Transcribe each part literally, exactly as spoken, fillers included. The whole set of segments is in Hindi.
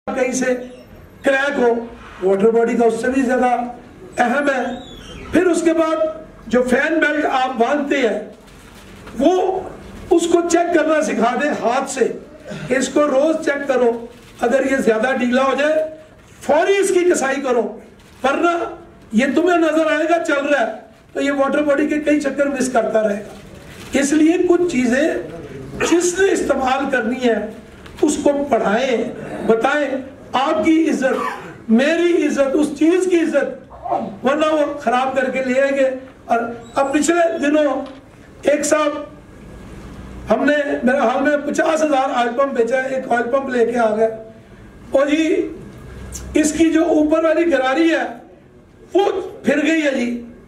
कहीं से क्रैक हो, वाटर बॉडी का उससे भी ज्यादा अहम है। फिर उसके बाद जो फैन बेल्ट आप बांधते हैं वो उसको चेक करना सिखा दे हाथ से, इसको रोज चेक करो, अगर ये ज्यादा ढीला हो जाए फौरी इसकी कसाई करो, वरना ये तुम्हें नजर आएगा चल रहा है तो ये वाटर बॉडी के कई चक्कर मिस करता रहेगा। इसलिए कुछ चीजें जिसने इस्तेमाल करनी है उसको पढ़ाएं, बताएं। आपकी इज्जत, मेरी इज्जत, उस चीज की इज्जत, वरना वो खराब करके ले आएंगे। और अब पिछले दिनों एक साहब हमने मेरे हाल में पचास हजार ऑयल पंप बेचा, एक ऑयल पंप लेके आ गए और जी इसकी जो ऊपर वाली गरारी है वो फिर गई है जी।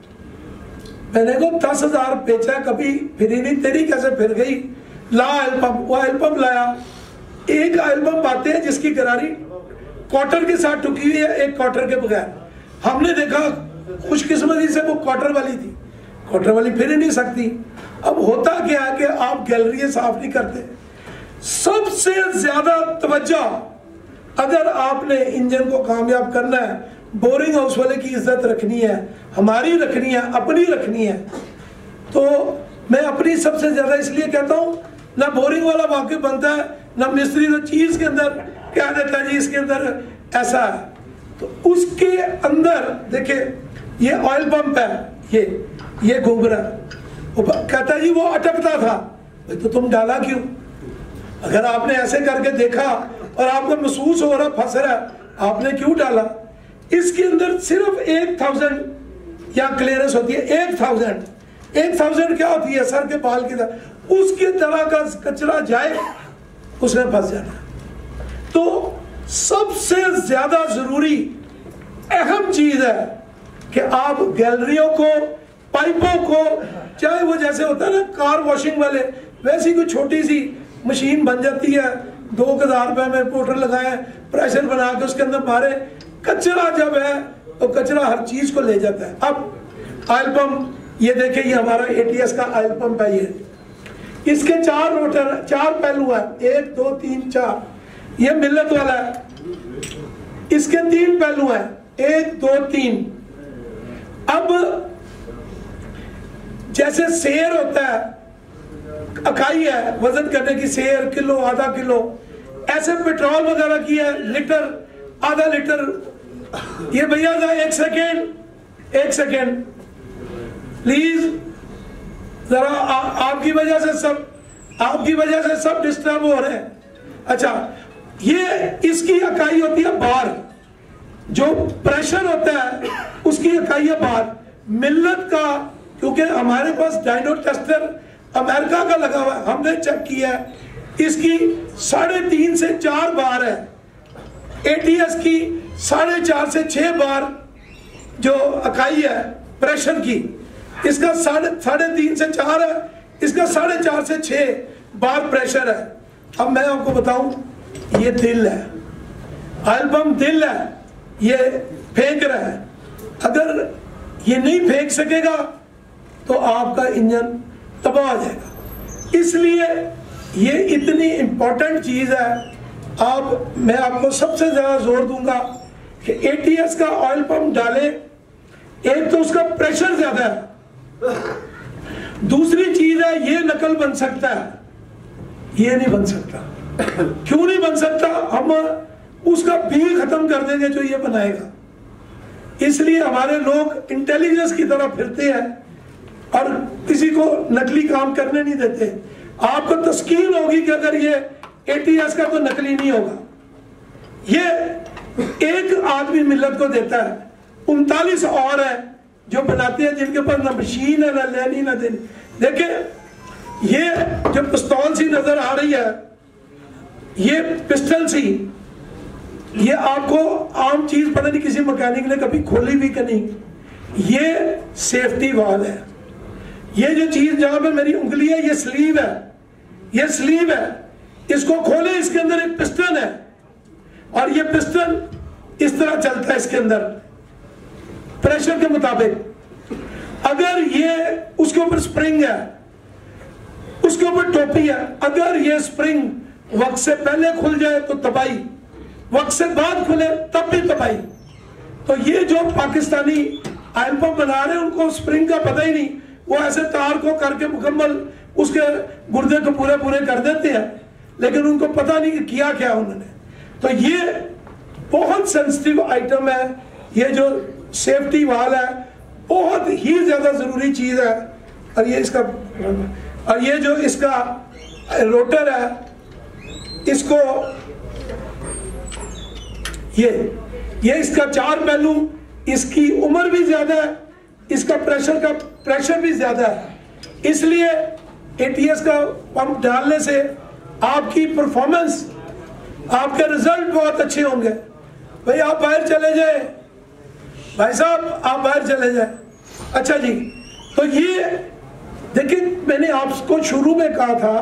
मैंने को दस हजार बेचा कभी फिरी नहीं, तेरी कैसे फिर गई? ला ऑयल पंप, वो ऑयल पंप लाया। एक ऑयल पंप आते हैं जिसकी गरारी क्वार्टर के साथ टुकी हुई है, एक क्वार्टर के बगैर। हमने देखा खुशकिस्मती से वो क्वार्टर वाली थी, क्वार्टर वाली फिर ही नहीं सकती। अब होता क्या है कि आप गैलरी साफ नहीं करते। सबसे ज्यादा तवज्जो अगर आपने इंजन को कामयाब करना है, बोरिंग हाउस वाले की इज्जत रखनी है, हमारी रखनी है, अपनी रखनी है, तो मैं अपनी सबसे ज्यादा इसलिए कहता हूं, ना बोरिंग वाला वाकई बनता है, ना मिस्त्री तो चीज के अंदर क्या देता है जी इसके अंदर ऐसा है। तो उसके अंदर देखिए ये ऑयल पंप है, ये ये गोबर है, वो कहता है जी वो अटकता था, तो तुम डाला क्यों? अगर आपने ऐसे करके देखा और आपको महसूस हो रहा फंस रहा है, आपने क्यों डाला? इसके अंदर सिर्फ एक थाउजेंड या क्लियरेंस होती है, एक थाउजेंड एक थाउजेंड क्या होती है? सर के बाल की तरह, उसके तरह का कचरा जाए उसने फंस जाना। तो सबसे ज्यादा जरूरी अहम चीज है कि आप गैलरियों को, पाइपों को, चाहे वो जैसे होता है ना कार वॉशिंग वाले, वैसी कोई छोटी सी मशीन बन जाती है, दो हजार रुपए में मोटर लगाए, प्रेशर बना के उसके अंदर मारे, कचरा जब है तो कचरा हर चीज को ले जाता है। अब ऑयल पंप, ये देखिए ये हमारा एटीएस का ऑयल पंप है, ये इसके चार रोटर, चार पहलू है, एक दो तीन चार। ये मिल्लत वाला है, इसके तीन पहलू है, एक दो तीन। अब जैसे शेर होता है, इकाई है वजन करने की, शेर किलो, आधा किलो, ऐसे पेट्रोल वगैरह की है लीटर, आधा लीटर। ये भैया एक सेकेंड, एक सेकेंड प्लीज, जरा आपकी वजह से सब आपकी वजह से सब डिस्टर्ब हो रहे हैं। अच्छा, ये इसकी इकाई होती है बार, जो प्रेशर होता है उसकी इकाई है बार। मिल्लत का, क्योंकि हमारे पास डायनो टेस्टर अमेरिका का लगा हुआ है, हमने चेक किया है, इसकी साढ़े तीन से चार बार है, एटीएस की साढ़े चार से छह बार जो इकाई है प्रेशर की, इसका साढ़े साढ़े तीन से चार है, इसका साढ़े चार से छह बार प्रेशर है। अब मैं आपको बताऊं, ये दिल है, ऑयल पंप दिल है, ये फेंक रहा है। अगर ये नहीं फेंक सकेगा तो आपका इंजन तबाह हो जाएगा। इसलिए ये इतनी इंपॉर्टेंट चीज है। आप, मैं आपको सबसे ज्यादा जोर दूंगा कि एटीएस का ऑयल पंप डाले। एक तो उसका प्रेशर ज्यादा है, दूसरी चीज है ये नकल बन सकता है, ये नहीं बन सकता। क्यों नहीं बन सकता? हम उसका भी खत्म कर देंगे जो ये बनाएगा। इसलिए हमारे लोग इंटेलिजेंस की तरह फिरते हैं और किसी को नकली काम करने नहीं देते। आपको तस्कीन होगी कि अगर ये एटीएस का तो नकली नहीं होगा, ये एक आदमी मिल्लत को देता है, उनतालीस और है जो बनाते हैं जिनके पास ना मशीन है, ना लेनी ना देनी। देखिए ये जो पिस्तौल सी नजर आ रही है, ये पिस्टल सी, ये आपको आम चीज पता नहीं किसी मैकेनिक ने कभी खोली भी कि नहीं, ये सेफ्टी वाल है। ये जो चीज जहां पे मेरी उंगली है, ये स्लीव है, ये स्लीव है, इसको खोले, इसके अंदर एक पिस्टन है और ये पिस्टन इस तरह चलता है इसके अंदर प्रेशर के मुताबिक। अगर ये उसके ऊपर स्प्रिंग है, उसके ऊपर टोपी है, अगर ये स्प्रिंग वक्त से पहले खुल जाए तो तबाही, वक्त से बाद खुले तब भी तबाही। तो ये जो पाकिस्तानी ऑयल पंप बना रहे हैं उनको स्प्रिंग का पता ही नहीं, वो ऐसे तार को करके मुकम्मल उसके गुर्दे को पूरे पूरे कर देते हैं, लेकिन उनको पता नहीं कि किया क्या उन्होंने। तो ये बहुत सेंसिटिव आइटम है, ये जो सेफ्टी वाल है बहुत ही ज्यादा जरूरी चीज है। और ये इसका और ये जो इसका रोटर है, इसको ये ये इसका चार पहलू, इसकी उम्र भी ज्यादा है, इसका प्रेशर का प्रेशर भी ज्यादा है, इसलिए एटीएस का पंप डालने से आपकी परफॉर्मेंस, आपके रिजल्ट बहुत अच्छे होंगे। भाई आप बाहर चले जाए, भाई साहब आप बाहर चले जाए। अच्छा जी, तो ये देखिए मैंने आपको शुरू में कहा था,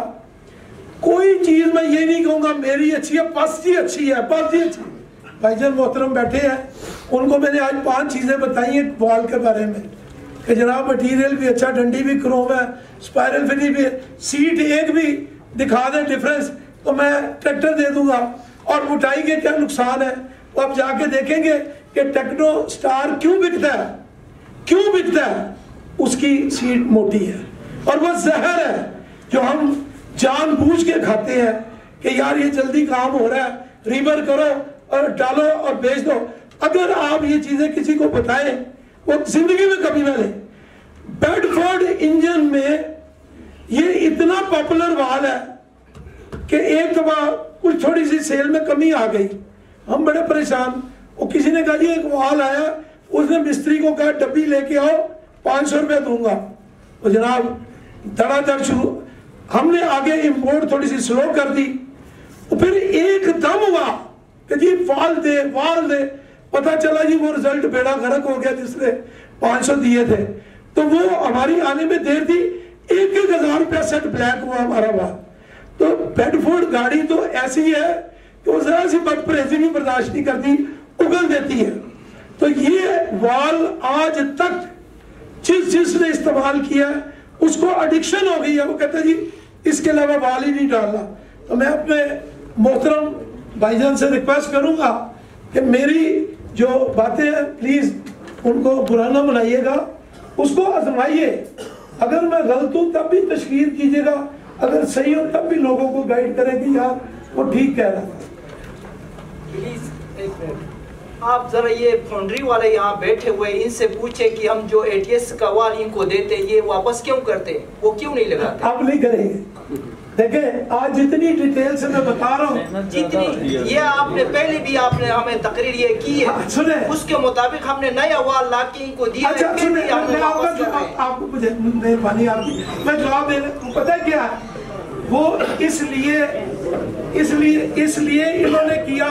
कोई चीज मैं ये नहीं कहूंगा मेरी अच्छी है, बस जी अच्छी है, बस जी अच्छी। भाईजान मोहतरम बैठे हैं, उनको मैंने आज पांच चीजें बताई हैं बॉल के बारे में कि जनाब मटीरियल भी अच्छा, डंडी भी क्रोम है, स्पायरल फिनिश भी, सीट एक भी दिखा दे डिफरेंस तो मैं ट्रैक्टर दे दूंगा। और मोटाई के क्या नुकसान है तो आप जाके देखेंगे कि टेक्नो स्टार क्यों बिकता है, क्यों बिकता है, उसकी सीट मोटी है और वह जहर है जो हम जानबूझ के खाते हैं कि यार ये जल्दी काम हो रहा है, रिवर करो और डालो और बेच दो। अगर आप ये चीजें किसी को बताएं वो जिंदगी में कभी ना ले। बेडफोर्ड इंजन में ये इतना पॉपुलर वाल है कि एक दफा कुछ थोड़ी सी सेल में कमी आ गई, हम बड़े परेशान। वो किसी ने कहा जी एक वाल आया, उसने मिस्त्री को कहा डब्बी लेके आओ, पांच सौ रुपया दूंगा। तो जनाब धड़ाधड़ शुरू, हमने आगे इंपोर्ट थोड़ी सी स्लो कर दी, फिर एकदम हुआ कि जी वाल दे वाल दे, पता चला जी वो रिजल्ट बेड़ा गर्क हो गया जिसने पांच सौ दिए थे। तो वो हमारी आने में देर थी, एक एक हजार रुपया सेट ब्लैक हुआ हमारा वाल। तो बेडफोर्ड गाड़ी तो ऐसी है कि वो जरा सी बट परहेजी भी बर्दाश्त नहीं करती, उगल देती है। तो ये वाल आज तक जिस जिसने इस्तेमाल किया उसको एडिक्शन हो गई है, वो कहता है जी इसके अलावा वाल ही नहीं डालना। तो मैं अपने मोहतरम भाईजान से रिक्वेस्ट करूंगा कि मेरी जो बातें हैं प्लीज उनको बुरा ना बनाइएगा, उसको आजमाइए। अगर मैं गलत हूं तब भी तशकीर कीजिएगा, अगर सही हो तब भी लोगों को गाइड करें कि यार वो ठीक कह रहा था। प्लीज एक मिनट, आप जरा ये फाउंड्री वाले यहाँ बैठे हुए इनसे पूछे कि हम जो एटीएस का वाल इनको देते ये वापस क्यों करते, वो क्यों नहीं लगाते? आप नहीं करेंगे। देखें आज जितनी डिटेल से मैं बता रहा हूँ, जितनी ये आपने पहले भी आपने हमें तकरीर ये की है, सुने उसके मुताबिक हमने नया वाल ला के इनको दिया। अच्छा सुने, मैं आपको मुझे मेहरबानी आपकी, मैं जवाब दे रहा, पता है क्या वो इसलिए इसलिए इसलिए इन्होंने किया,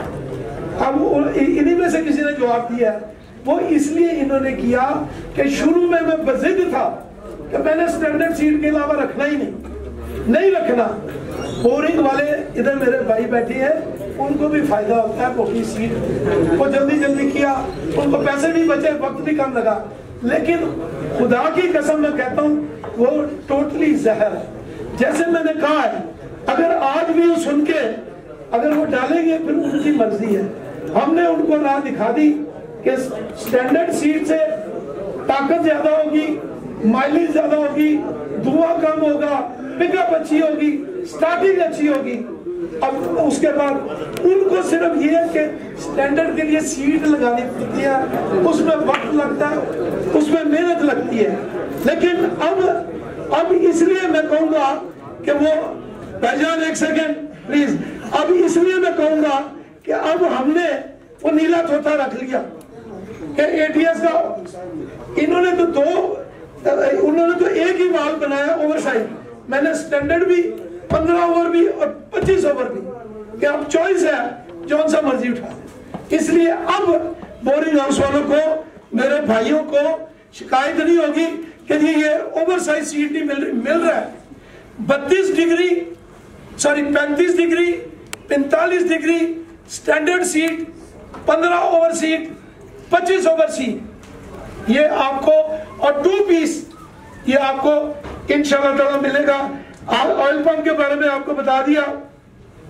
अब इन्हीं में से किसी ने जवाब दिया, वो इसलिए इन्होंने किया कि शुरू में मैं बज़िद था कि मैंने स्टैंडर्ड सीट के अलावा रखना ही नहीं नहीं रखना। बोरिंग वाले इधर मेरे भाई बैठे हैं, उनको भी फायदा होता है, मोटी सीट वो जल्दी जल्दी किया, उनको पैसे भी बचे, वक्त भी कम लगा। लेकिन खुदा की कसम मैं कहता हूँ वो टोटली जहर है। जैसे मैंने कहा है, अगर आज भी वो सुन के अगर वो डालेंगे फिर उनकी मर्जी है। हमने उनको राह दिखा दी कि स्टैंडर्ड सीट से ताकत ज्यादा होगी, माइलेज ज्यादा होगी, धुआं कम होगा, पिकअप अच्छी होगी, स्टार्टिंग अच्छी होगी। अब उसके बाद उनको सिर्फ ये है कि स्टैंडर्ड के लिए सीट लगानी पड़ती है, उसमें वक्त लगता है, उसमें मेहनत लगती है। लेकिन अब अब इसलिए मैं कहूंगा कि वो भाईजान एक सेकेंड प्लीज, अब इसलिए मैं कहूंगा कि अब हमने वो नीला तोता रख लिया कि एटीएस का, इन्होंने तो दो उन्होंने तो एक ही वाल बनाया ओवरसाइज, मैंने स्टैंडर्ड भी पंद्रह ओवर भी और पच्चीस ओवर भी, कि अब चॉइस है जो सा मर्जी उठा। इसलिए अब बोरिंग हाउस वालों को, मेरे भाइयों को शिकायत नहीं होगी कि जी ये ओवरसाइज सीट नहीं मिल मिल रहा है। बत्तीस डिग्री सॉरी पैंतीस डिग्री पैंतालीस डिग्री स्टैंडर्ड सीट, पंद्रह ओवर सीट, पच्चीस ओवर सीट, ये आपको, और टू पीस ये आपको इंशाल्लाह ताला मिलेगा। ऑयल पंप के बारे में आपको बता दिया,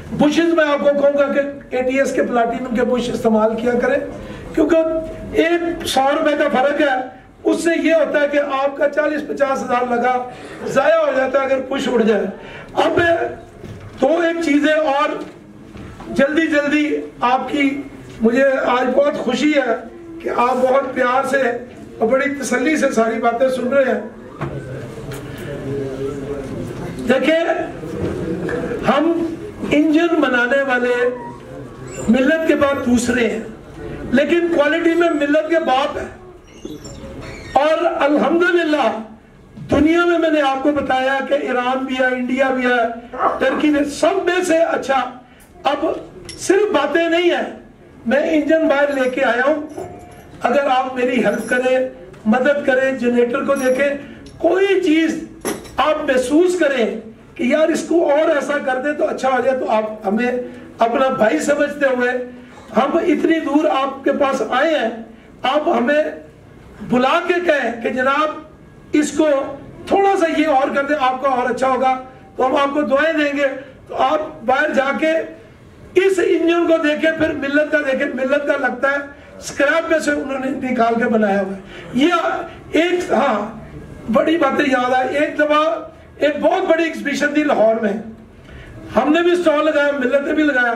बुशेस मैं आपको कहूंगा कि एटीएस के प्लाटिनम के बुश इस्तेमाल किया करें, क्योंकि एक सौ रुपए का फर्क है, उससे ये होता है कि आपका चालीस पचास हजार लगा जाया हो जाता है अगर पुश उड़ जाए। अब तो एक चीजें और जल्दी जल्दी आपकी, मुझे आज बहुत खुशी है कि आप बहुत प्यार से और बड़ी तसल्ली से सारी बातें सुन रहे हैं। देखिए, हम इंजन बनाने वाले मिल्लत के बाद दूसरे हैं, लेकिन क्वालिटी में मिल्लत के बाप है। और अल्हम्दुलिल्लाह दुनिया में मैंने आपको बताया कि ईरान भी है, इंडिया भी है, टर्की ने, सब में से अच्छा। अब सिर्फ बातें नहीं है, मैं इंजन बाहर लेके आया हूं। अगर आप मेरी हेल्प करें, मदद करें, जनरेटर को देखें, कोई चीज आप महसूस करें कि यार इसको और ऐसा कर दे तो अच्छा हो जाए, तो आप हमें अपना भाई समझते हुए हम इतनी दूर आपके पास आए हैं, आप हमें बुला के कहें कि जनाब इसको थोड़ा सा ये और कर दे, आपका और अच्छा होगा, तो हम आपको दुआएं देंगे। तो आप बाहर जाके इस इंजन को देखें, फिर मिल्लत का देखें। मिल्लत का लगता है स्क्रैप में से उन्होंने निकाल के बनाया हुआ है। ये एक, हाँ, बड़ी बातें याद आई। एक दफा एक बहुत बड़ी एग्जीबिशन थी लाहौर में, हमने भी स्टॉल लगाया, मिल्लत ने भी लगाया।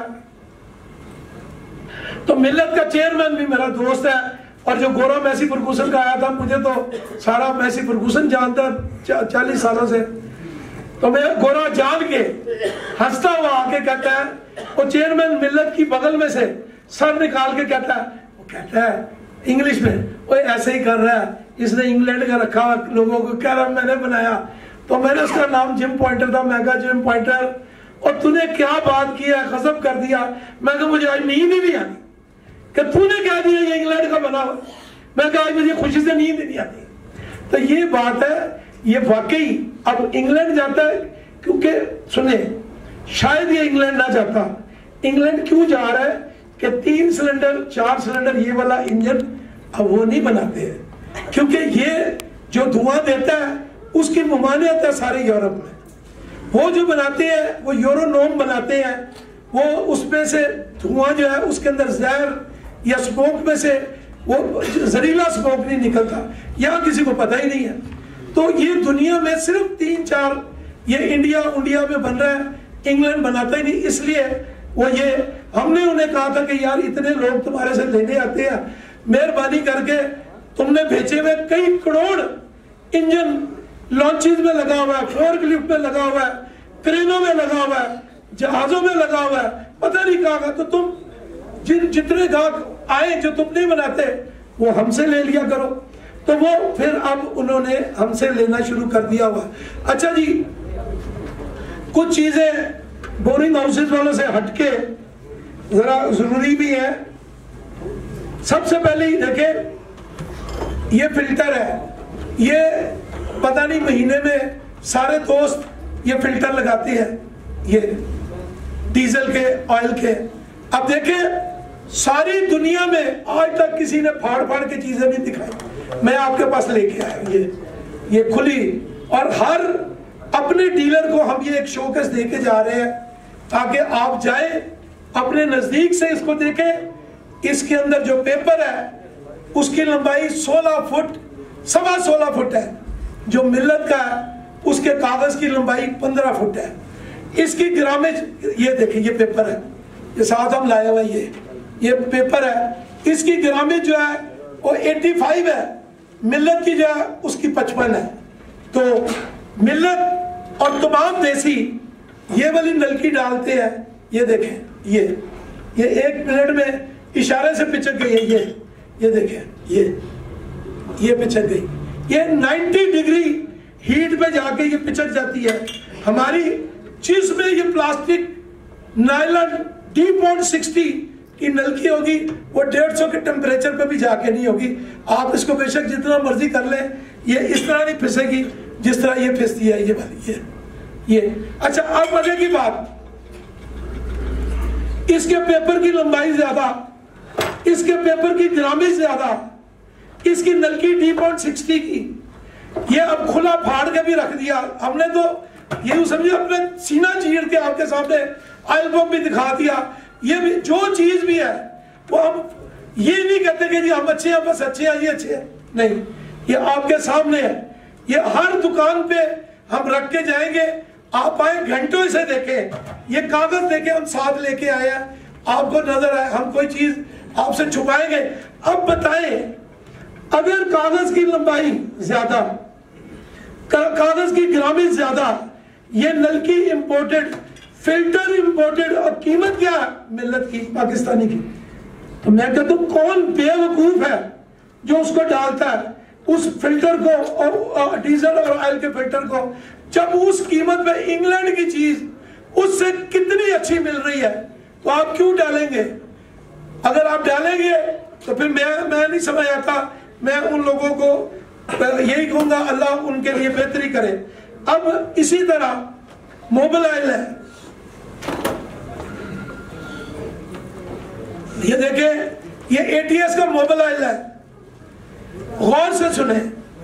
तो मिल्लत का चेयरमैन भी मेरा दोस्त है, और जो गोरा मैसी फर्गूसन का आया था, मुझे तो सारा मैसी फर्गूसन जानता है चालीस सालों से। तो मैं गोरा जान के हंसता हुआ आके कहता है, वो चेयरमैन मिल्लत की बगल में से सर निकाल के कहता है, वो कहता है इंग्लिश में, वो ऐसे ही कर रहा है, इसने इंग्लैंड का रखा लोगों को, कह रहा मैंने बनाया। तो मैंने उसका नाम जिम पॉइंटर था, मैं कहा जिम पॉइंटर, और तूने क्या बात किया, खत्म कर दिया। मैं कहा मुझे आज नींद ही नहीं आती कि तूने कह दिया ये इंग्लैंड का बना हुआ। मैं कहा आज मुझे खुशी से नींद नहीं आती। तो ये बात है, ये वाकई अब इंग्लैंड जाता है, क्योंकि सुने, शायद ये इंग्लैंड ना जाता। इंग्लैंड क्यों जा रहा है कि तीन सिलेंडर चार सिलेंडर ये वाला इंजन अब वो नहीं बनाते हैं, क्योंकि ये जो धुआं देता है उसकी ममानियत है सारे यूरोप में। वो जो बनाते हैं वो यूरोनोम बनाते हैं, वो उसमें से धुआं जो है उसके अंदर जहर या स्मोक में से वो जहरीला स्मोक नहीं निकलता, यहाँ किसी को पता ही नहीं है। तो ये दुनिया में सिर्फ तीन चार, ये इंडिया इंडिया में बन रहा है, इंग्लैंड बनाता ही नहीं। इसलिए वो ये हमने उन्हें कहा था कि यार इतने लोग तुम्हारे से लेने आते हैं, मेहरबानी करके तुमने भेजे हुए कई करोड़ इंजन लॉन्चेज में लगा हुआ है, फोर्क लिफ्ट में लगा हुआ है, क्रेनों में लगा हुआ है, जहाजों में लगा हुआ है, पता नहीं कहा। तो तुम जिन जितने गाहक आए जो तुम नहीं बनाते वो हमसे ले लिया करो। तो वो फिर अब उन्होंने हमसे लेना शुरू कर दिया हुआ। अच्छा जी, कुछ चीजें बोरिंग हाउसेज वालों से हटके जरा जरूरी भी है। सबसे पहले ही देखे, ये फिल्टर है, ये पता नहीं महीने में सारे दोस्त ये फिल्टर लगाते हैं, ये डीजल के, ऑयल के। अब देखें, सारी दुनिया में आज तक किसी ने फाड़ फाड़ के चीजें नहीं दिखाई, मैं आपके पास लेके आया ये ये खुली। और हर अपने डीलर को हम ये एक शोकेस देके जा रहे हैं, ताकि आप जाए अपने नजदीक से इसको देखें। इसके अंदर जो पेपर है उसकी लंबाई सोलह फुट सवा सोलह फुट है, जो मिल्लत का है उसके कागज की लंबाई पंद्रह फुट है। इसकी ग्रामेज ये देखिए, ये पेपर है, ये साथ हम लाए हुए, ये ये पेपर है। इसकी ग्रामेज जो है वो पचासी है, मिल्लत की जो है उसकी पचपन है। तो मिल्लत और तमाम देसी ये वाली नलकी डालते हैं, ये देखें, ये ये एक मिनट में इशारे से पिचक गई है, ये ये देखें, ये ये पिचक गई। ये नब्बे डिग्री हीट पे जाके ये पिचक जाती है। हमारी जिसमें ये plastic nylon D point sixty की नलकी होगी, वो डेढ़ सौ के टेम्परेचर पे भी जाके नहीं होगी। आप इसको बेशक जितना मर्जी कर ले, ये इस तरह नहीं फिसेगी जिस तरह ये फिसती है ये वाली, ये ये अच्छा। अब मजे की बात, इसके पेपर की लंबाई ज्यादा, इसके पेपर की ग्रामेज ज्यादा, इसकी नलकी डी पॉइंट सिक्सटी की। ये अब खुला फाड़ के भी रख दिया हमने, तो ये समझे अपने सीना चीर के आपके सामने ऑयल पंप भी दिखा दिया, ये भी जो चीज भी है वो हम ये नहीं कहते कि जी हम अच्छे हैं, बस अच्छे हैं, ये अच्छे हैं, नहीं, ये आपके सामने है। ये हर दुकान पे हम रख के जाएंगे, आप आए घंटों से देखें, ये कागज देखे हम साथ लेके आए हैं, आपको नजर आए हम कोई चीज आपसे छुपाएंगे। अब बताएं, अगर कागज की लंबाई ज्यादा, का, कागज की ग्रामी ज्यादा, ये नलकी इंपोर्टेड, फिल्टर इंपोर्टेड, और कीमत क्या मिल्लत की, पाकिस्तानी की, तो मैं कहता हूं कौन बेवकूफ है जो उसको डालता है उस फिल्टर को, और डीजल और ऑयल के फिल्टर को, जब उस कीमत पे इंग्लैंड की चीज उससे कितनी अच्छी मिल रही है, तो आप क्यों डालेंगे? अगर आप डालेंगे तो फिर मैं मैं नहीं समझ आता। मैं उन लोगों को यही कहूंगा, अल्लाह उनके लिए बेहतरी करे। अब इसी तरह मोबाइल है, ये देखें, ये एटीएस का मोबाइल है, गौर से सुने,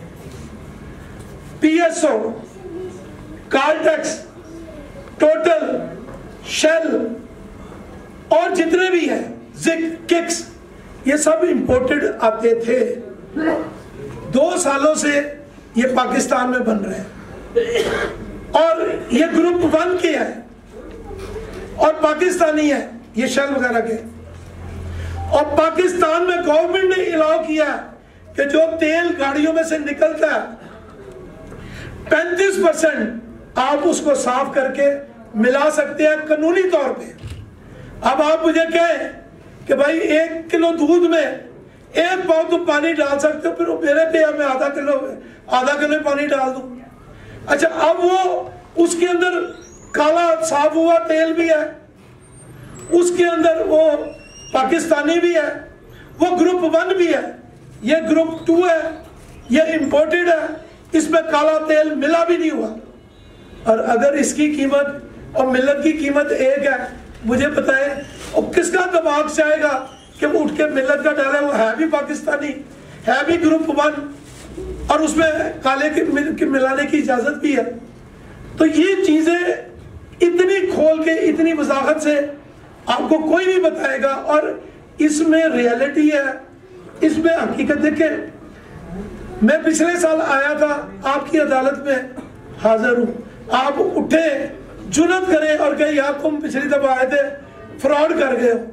पीएसओ, कार्टेक्स, टोटल, शेल और जितने भी हैं, जिक, किक्स, ये सब इंपोर्टेड आते थे। दो सालों से ये पाकिस्तान में बन रहे हैं और ये ग्रुप वन के हैं और पाकिस्तानी है ये शेल वगैरह के। और पाकिस्तान में गवर्नमेंट ने अलाउ किया कि जो तेल गाड़ियों में से निकलता है पैंतीस परसेंट आप उसको साफ करके मिला सकते हैं कानूनी तौर पे। अब आप मुझे कहें कि भाई एक किलो दूध में एक पाव तुम पानी डाल सकते हो, फिर मेरे पे मैं आधा किलो आधा किलो पानी डाल दूं। अच्छा, अब वो उसके अंदर काला साफ हुआ तेल भी है, उसके अंदर वो पाकिस्तानी भी है, वो ग्रुप वन भी है, ये ग्रुप टू है, ये इंपोर्टेड है, इसमें काला तेल मिला भी नहीं हुआ। और अगर इसकी कीमत और मिल्लत की कीमत एक है, मुझे बताएं और किसका दिमाग से आएगा कि वो उठ के मिल्लत का डाले, वो है भी पाकिस्तानी, है भी ग्रुप वन और उसमें काले के, मिल, के मिलाने की इजाजत भी है। तो ये चीजें इतनी खोल के, इतनी वजाहत से आपको कोई नहीं बताएगा। और इसमें रियलिटी है, इसमें हकीकत। देखें, मैं पिछले साल आया था, आपकी अदालत में हाजिर हूं, आप उठे जुनत करें और कहे यार तुम पिछली दफा आए थे, फ्रॉड कर गए हो।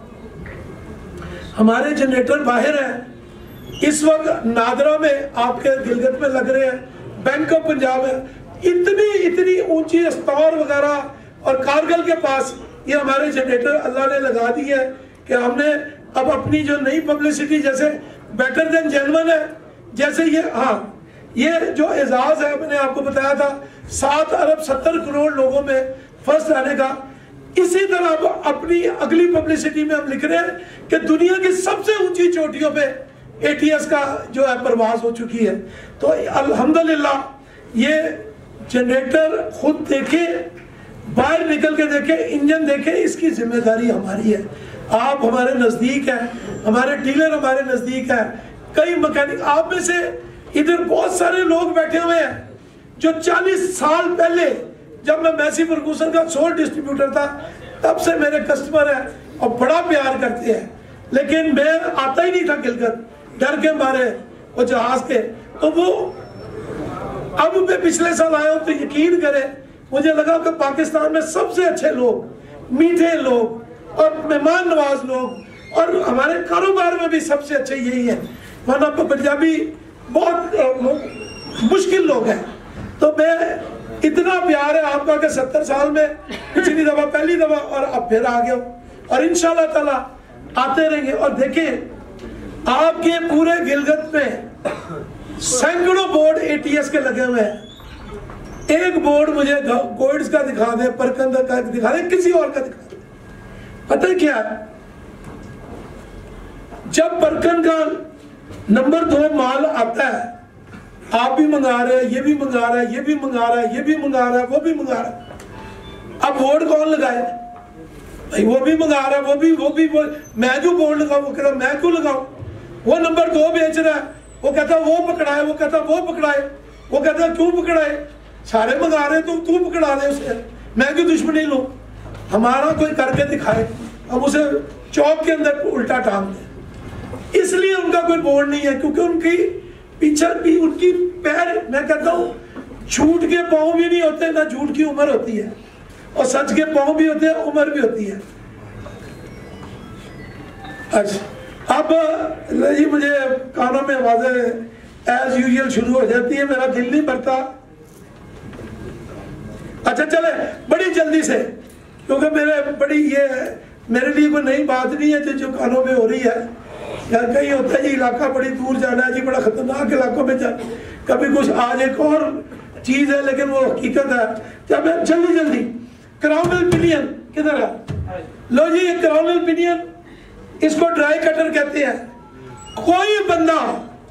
हमारे जनरेटर बाहर है, इस वक्त नादरा में आपके गिलगित में लग रहे हैं, बैंक ऑफ पंजाब है, इतनी इतनी ऊंची स्टोर वगैरह और कारगिल के पास ये हमारे जनरेटर अल्लाह ने लगा दी है कि हमने अब अपनी जो नई पब्लिसिटी, जैसे बेटर देन जेन्युइन है, जैसे ये, हाँ ये जो एजाज है मैंने आपको बताया था सात अरब सत्तर करोड़ लोगों में फर्स्ट आने का, इसी तरह अब अपनी अगली पब्लिसिटी में हम लिख रहे हैं कि दुनिया की सबसे ऊंची चोटियों पे एटीएस का जो है परवाज हो चुकी है। तो अल्हम्दुलिल्लाह ये जनरेटर खुद देखे, बाहर निकल के देखे, इंजन देखे, इसकी जिम्मेदारी हमारी है। आप हमारे नजदीक हैं, हमारे डीलर हमारे नजदीक हैं, कई मैकेनिक, आप में से इधर बहुत सारे लोग बैठे हुए हैं जो चालीस साल पहले जब मैं मैसी फर्गूसन का सोल डिस्ट्रीब्यूटर था तब से मेरे कस्टमर हैं और बड़ा प्यार करते हैं। लेकिन मैं आता ही नहीं था गिलगित, डर के मारे वो जहाज के। तो वो अब मैं पिछले साल आया हूं तो यकीन करें, मुझे लगा कि पाकिस्तान में सबसे अच्छे लोग, मीठे लोग और मेहमान नवाज लोग, और हमारे कारोबार में भी सबसे अच्छे यही है, वरना पंजाबी बहुत मुश्किल लोग हैं। तो मैं इतना प्यार है आपका कि सत्तर साल में पिछली दफा, पहली दफा और अब फिर आ गया और इंशाल्लाह ताला आते रहेंगे। और देखें आपके पूरे गिलगित में सैकड़ों बोर्ड एटीएस के लगे हुए हैं। एक बोर्ड मुझे गोइड्स का दिखा दे, परकंद का दिखा दे, किसी और का दिखा दे। पता है क्या, जब परकन का नंबर दो माल आता है, आप भी मंगा रहे हैं, ये भी मंगा रहा है, ये भी मंगा रहा है, ये भी मंगा रहा है, वो भी मंगा रहा है। अब बोर्ड कौन लगाए भाई? वो भी मंगा रहा है, वो भी वो भी वो, मैं जो बोर्ड लगाऊं, वो कहता मैं क्यों लगाऊं? वो नंबर दो बेच रहा है, वो कहता वो पकड़ाए, वो कहता वो पकड़ाए, वो कहता क्यों पकड़ाए? सारे मंगा रहे तो तू पकड़ा दे उसे, मैं क्यों दुश्मनी लूं? हमारा कोई करके दिखाए, हम उसे चौक के अंदर उल्टा टांग दें। इसलिए उनका कोई बोर्ड नहीं है, क्योंकि उनकी पीछे भी उनकी पैर, मैं कहता हूँ झूठ के पाँव भी नहीं होते ना झूठ की उम्र होती है, और सच के पाँव भी होते हैं, उम्र भी होती है। अच्छा, अब ये मुझे कानों में आवाजें एज यूजुअल शुरू हो जाती है, मेरा दिल नहीं भरता। अच्छा चले बड़ी जल्दी से, क्योंकि मेरे बड़ी ये मेरे लिए कोई नई बात नहीं है जो जो कानों में हो रही है। या कहीं होता है जी इलाका बड़ी दूर जाना है जी, बड़ा खतरनाक इलाकों में जाना, कभी कुछ आज एक और चीज है लेकिन वो हकीकत है। जब मैं जल्दी जल्दी क्राउनल पिनियन किधर है, लो जी ये क्राउनल पिनियन, इसको ड्राई कटर कहते हैं। कोई बंदा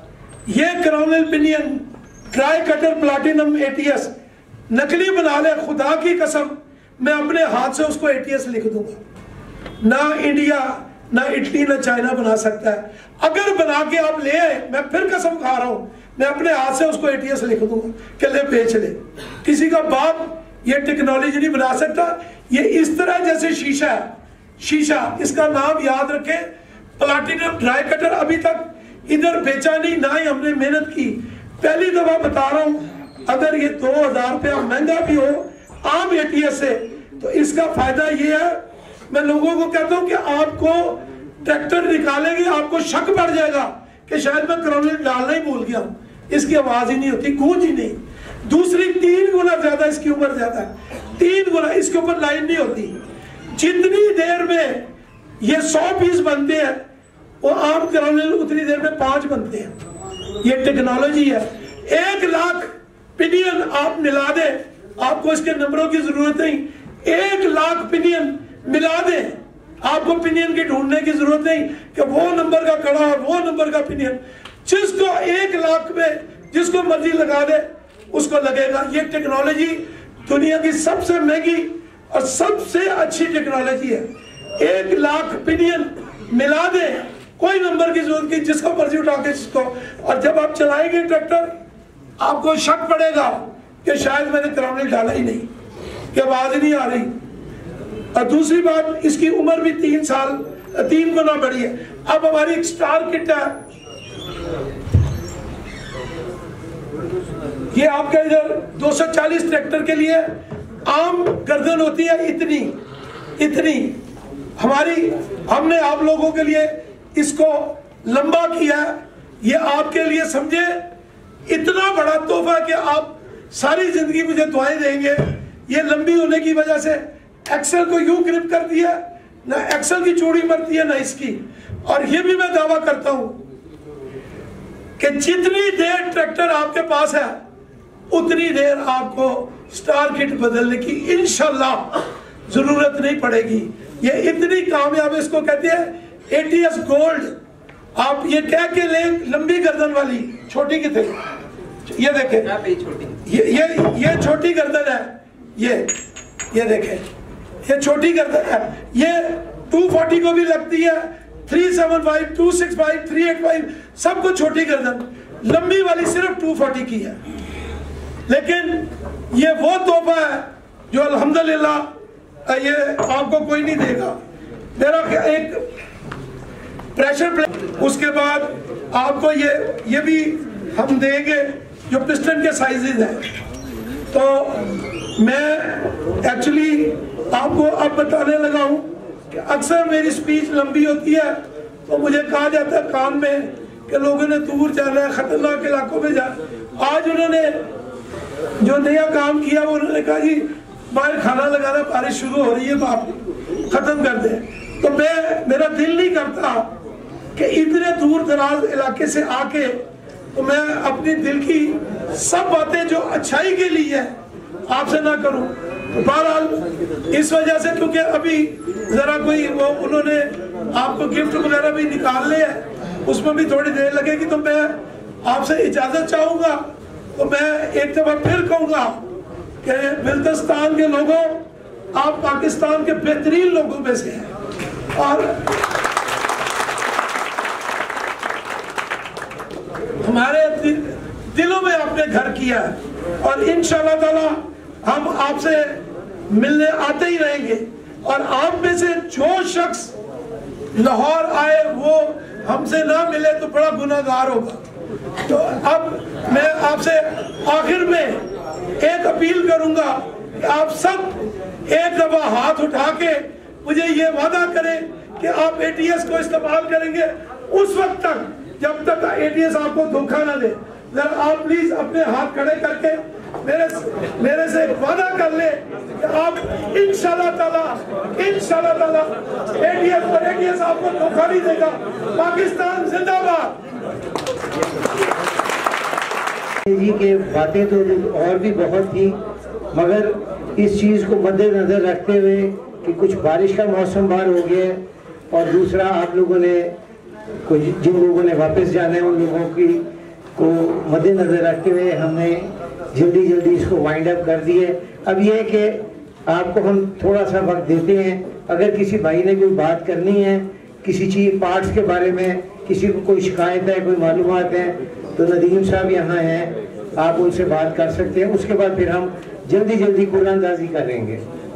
ये crown and pinion dry cutter platinum ATS नकली बना ले, खुदा की कसम मैं अपने हाथ से उसको एटीएस लिख दूंगा। ना इंडिया ना इटली ना चाइना बना सकता है। अगर बना के आप ले आए, मैं फिर कसम खा रहा हूं, मैं अपने हाथ से उसको एटीएस लिख दूंगा कि ले बेच ले। किसी का बाप ये टेक्नोलॉजी नहीं बना सकता। ये इस तरह जैसे शीशा है, शीशा, इसका नाम याद रखें प्लाटिनम ड्राई कटर। अभी तक इधर बेचा नहीं, ना ही हमने मेहनत की। पहली दफा बता रहा हूं, अगर ये दो हजार रुपया महंगा भी हो आम एटीएस से, तो इसका फायदा ये है, मैं लोगों को कहता हूं कि आपको ट्रैक्टर निकालेंगे आपको शक पड़ जाएगा कि शायद मैं क्राउनल डालना ही भूल गया हूं, इसकी आवाज ही नहीं होती, गूंज ही नहीं। दूसरी तीन गुना ज्यादा इसकी उम्र ज्यादा है, तीन गुना इसके ऊपर लाइन नहीं होती। जितनी देर में ये सौ पीस बनते हैं वो आम क्राउनल उतनी देर में पांच बनते हैं। ये टेक्नोलॉजी है। एक लाख पिनियन आप मिला दे, आपको इसके नंबरों की जरूरत नहीं। एक लाख पिनियन मिला दे, आपको पिनियन की ढूंढने की जरूरत नहीं कि वो नंबर का कड़ा और वो नंबर का पिनियन। जिसको एक लाख में जिसको मर्जी लगा दे उसको लगेगा। ये टेक्नोलॉजी दुनिया की सबसे महंगी और सबसे अच्छी टेक्नोलॉजी है। एक लाख पिनियन मिला दे, कोई नंबर की जरूरत नहीं, जिसको मर्जी उठा के जिसको। और जब आप चलाएंगे ट्रैक्टर आपको शक पड़ेगा कि शायद मैंने क्राउनल डाला ही नहीं, कि आवाज नहीं आ रही। और दूसरी बात, इसकी उम्र भी तीन साल तीन गुना बढ़ी है। अब हमारी एक स्टार किट है, ये आपका इधर दो सौ चालीस ट्रैक्टर के लिए आम गर्दन होती है इतनी इतनी, हमारी हमने आप लोगों के लिए इसको लंबा किया। ये आपके लिए समझे इतना बड़ा तोहफा कि आप सारी जिंदगी मुझे दुआएं देंगे। ये लंबी होने की वजह से एक्सल को यूं ग्रिप कर दिया, ना एक्सल की चूड़ी मरती है ना इसकी। और ये भी मैं दावा करता हूं कि जितनी देर ट्रैक्टर आपके पास है उतनी देर आपको स्टार किट बदलने की इंशाल्लाह जरूरत नहीं पड़ेगी। ये इतनी कामयाब है, इसको कहते हैं एटीएस गोल्ड। आप ये कह के ले, लंबी गर्दन वाली, छोटी कितने, ये देखें, ये ये ये छोटी गर्दन है, ये ये देखें, ये छोटी गर्दन है। ये दो सौ चालीस को भी लगती है, तीन सौ पचहत्तर, दो सौ पैंसठ, तीन सौ पचासी, सबको छोटी गर्दन। लंबी वाली सिर्फ दो सौ चालीस की है। लेकिन ये वो तोहफा है जो अल्हम्दुलिल्लाह ये आपको कोई नहीं देगा। मेरा एक प्रेशर प्लेट, उसके बाद आपको ये ये भी हम देंगे जो पिस्टन के साइजेज हैं। तो मैं एक्चुअली आपको अब बताने लगा हूँ कि अक्सर मेरी स्पीच लंबी होती है, तो मुझे कहा जाता है कान में कि लोगों ने दूर जाना है, खतरनाक इलाकों में जाना। आज उन्होंने जो नया काम किया वो उन्होंने कहा जी बाहर खाना लगाना, बारिश शुरू हो रही है, आप खत्म कर दें। तो मैं मेरा दिल नहीं करता कि इतने दूर दराज इलाके से आके तो मैं अपनी दिल की सब बातें जो अच्छाई के लिए है आपसे ना करूं। तो बहरहाल इस वजह से, क्योंकि अभी जरा कोई वो उन्होंने आपको गिफ्ट वगैरह भी निकालने हैं, उसमें भी थोड़ी देर लगेगी। तो मैं आपसे इजाजत चाहूंगा। तो मैं एक दफा फिर कहूंगा कि बिल्तिस्तान के लोगों, आप पाकिस्तान के बेहतरीन लोगों में से हैं और हमारे दिलों में आपने घर किया है। और इंशाअल्लाह ताला हम आपसे मिलने आते ही रहेंगे। और आप में से जो शख्स लाहौर आए वो हमसे ना मिले तो बड़ा गुनाहगार होगा। तो अब मैं आपसे आखिर में एक अपील करूंगा कि आप सब एक दफा हाथ उठा के मुझे ये वादा करें कि आप एटीएस को इस्तेमाल करेंगे उस वक्त तक जब तक एटीएस आपको धोखा ना दे। जरा आप प्लीज अपने हाथ खड़े करके मेरे मेरे से वादा कर ले कि आप इंशाल्लाह ताला इंशाल्लाह ताला एटीएस और एटीएस आपको धोखा नहीं देगा। पाकिस्तान जिंदाबाद। जी के बातें तो और भी बहुत थी, मगर इस चीज़ को मद्देनजर रखते हुए कि कुछ बारिश का मौसम बाहर हो गया है और दूसरा आप लोगों ने कुछ जिन लोगों ने वापस जाना है उन लोगों की को मद्देनजर रखते हुए हमने जल्दी जल्दी इसको वाइंड अप कर दिए। अब ये है कि आपको हम थोड़ा सा वक्त देते हैं, अगर किसी भाई ने कोई बात करनी है किसी चीज़ पार्ट्स के बारे में, किसी को कोई शिकायत है, कोई मालूमात है, तो नदीम साहब यहाँ हैं, आप उनसे बात कर सकते हैं। उसके बाद फिर हम जल्दी जल्दी कुरानदाजी करेंगे।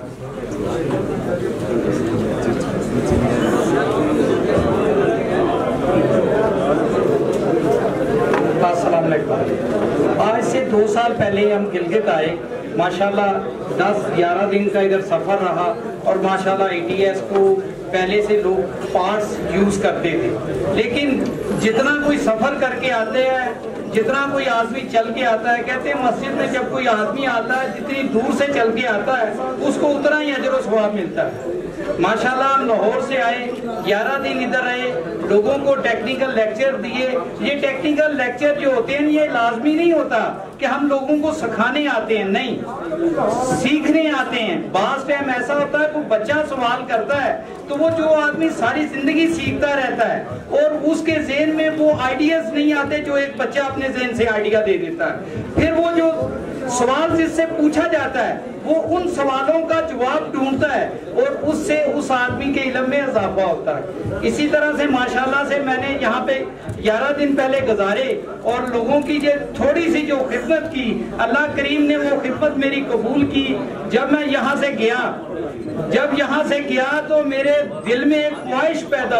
अस्सलाम वालेकुम। आज से दो साल पहले हम गिलगित आए, माशाल्लाह दस ग्यारह दिन का इधर सफ़र रहा और माशाल्लाह एटीएस को पहले से लोग पार्ट्स यूज़ करते थे, लेकिन जितना कोई सफ़र करके आते हैं, जितना कोई आदमी चल के आता है, कहते हैं मस्जिद में जब कोई आदमी आता है जितनी दूर से चल के आता है उसको उतना ही अजर व सवाब मिलता है। माशाल्लाह हम लाहौर से आए, ग्यारह दिन इधर रहे, लोगों को टेक्निकल लेक्चर दिए। ये टेक्निकल लेक्चर जो होते हैं ये लाजमी नहीं होता कि हम लोगों को सिखाने आते हैं, नहीं, सीखने आते हैं। बास टाइम ऐसा होता है कोई बच्चा सवाल करता है तो वो जो आदमी सारी जिंदगी सीखता रहता है और उसके ज़हन में वो आइडियाज नहीं आते जो एक बच्चा अपने ज़हन से आइडिया दे देता है। फिर वो जो सवाल जिससे पूछा जाता है वो उन सवालों का जवाब ढूंढता है और उससे उस आदमी के इल्म में इजाफा होता है। इसी तरह से माशाल्लाह से मैंने यहाँ पे ग्यारह दिन पहले गुजारे और लोगों की जो थोड़ी सी जो खिदमत की, अल्लाह करीम ने वो खिदमत मेरी कबूल की। जब मैं यहाँ से गया जब यहाँ से गया तो मेरे दिल में एक ख्वाहिश पैदा